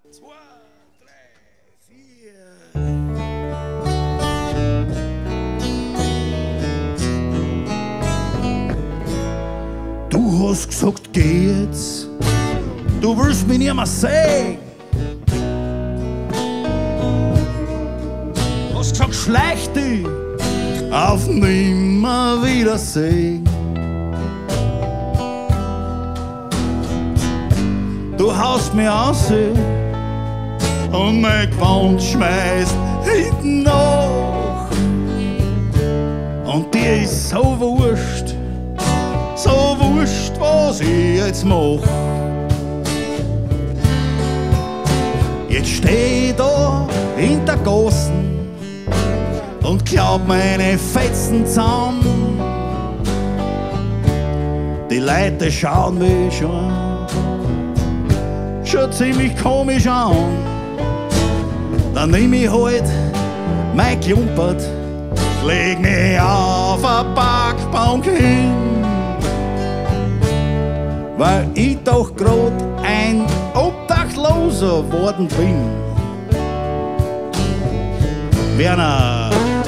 2, 3, 4. Du hast gesagt, geh jetzt. Du willst mich nicht mehr sehen. Du hast gesagt, schleich dich auf Nimmerwiedersehen. Du haust mich aus und mein Gewand schmeißt hinten nach. Und dir ist so wurscht, was ich jetzt mach. Jetzt steh ich da in der Gassen und glaub meine Fetzen zusammen. Die Leute schauen mich schon ziemlich komisch an. Dann nehm ich halt mein Klumpert, leg mich auf a Parkbank hin, weil ich doch grad ein Obdachloser worden bin. Werner.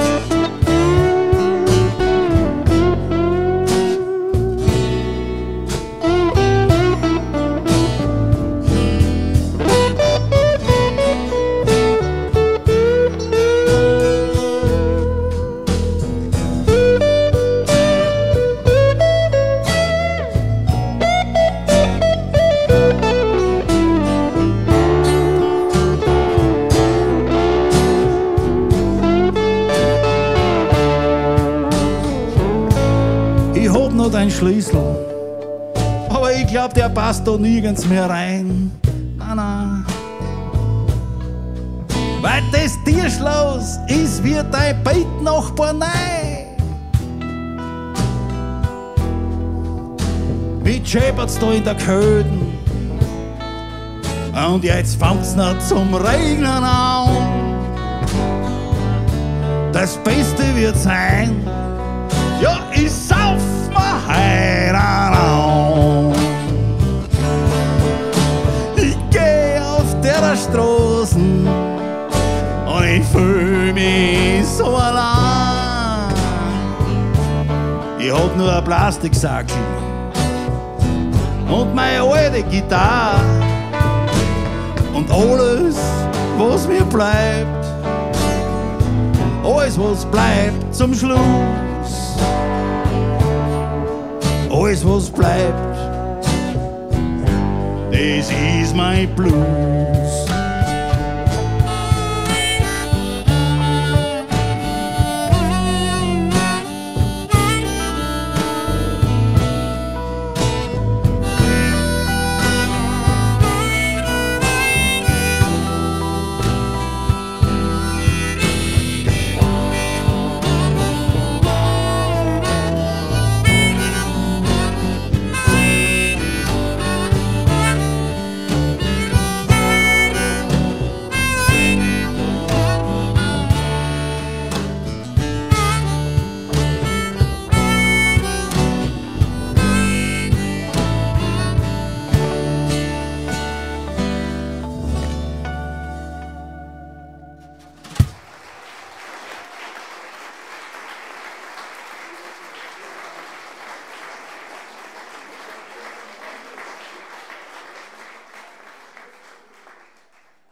Ich hab noch deinen Schlüssel, aber ich glaub, der passt da nirgends mehr rein. Nein. Weil das Tierschloss ist wie dein Bettnachbar nein. Wie schäbert's da in der Köden und jetzt fängt's noch zum Regnen an. Das Beste wird sein, ja, ich sauf mir heut an. Ich geh auf der Straße und ich fühl mich so allein. Ich hab nur ein Plastiksackel und meine alte Gitarre und alles, was mir bleibt, alles, was bleibt zum Schluss. Alles, was bleibt, das ist mein Blut.